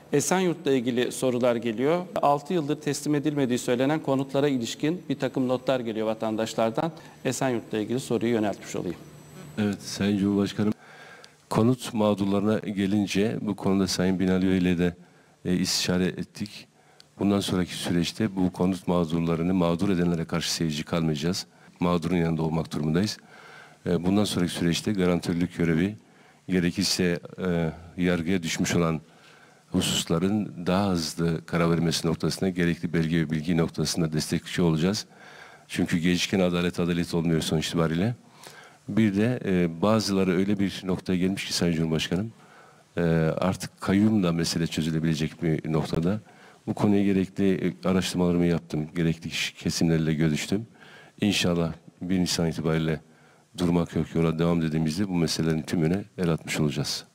Esenyurt'la ilgili sorular geliyor. 6 yıldır teslim edilmediği söylenen konutlara ilişkin bir takım notlar geliyor vatandaşlardan. Esenyurt'la ilgili soruyu yöneltmiş olayım. Evet Sayın Cumhurbaşkanım. Konut mağdurlarına gelince bu konuda Sayın Binali ile de istişare ettik. Bundan sonraki süreçte bu konut mağdurlarını mağdur edenlere karşı seyirci kalmayacağız. Mağdurun yanında olmak durumundayız. Bundan sonraki süreçte garantörlük görevi, gerekirse yargıya düşmüş olan hususların daha hızlı karar vermesi noktasında, gerekli belge ve bilgi noktasında destekçi olacağız. Çünkü geciken adalet olmuyor sonuç itibariyle. Bir de bazıları öyle bir noktaya gelmiş ki Sayın Cumhurbaşkanım, artık kayyum da mesele çözülebilecek bir noktada. Bu konuya gerekli araştırmalarımı yaptım, gerekli kesimlerle görüştüm. İnşallah 1 Nisan itibariyle durmak yok, yola devam dediğimizde bu meselelerin tümüne el atmış olacağız.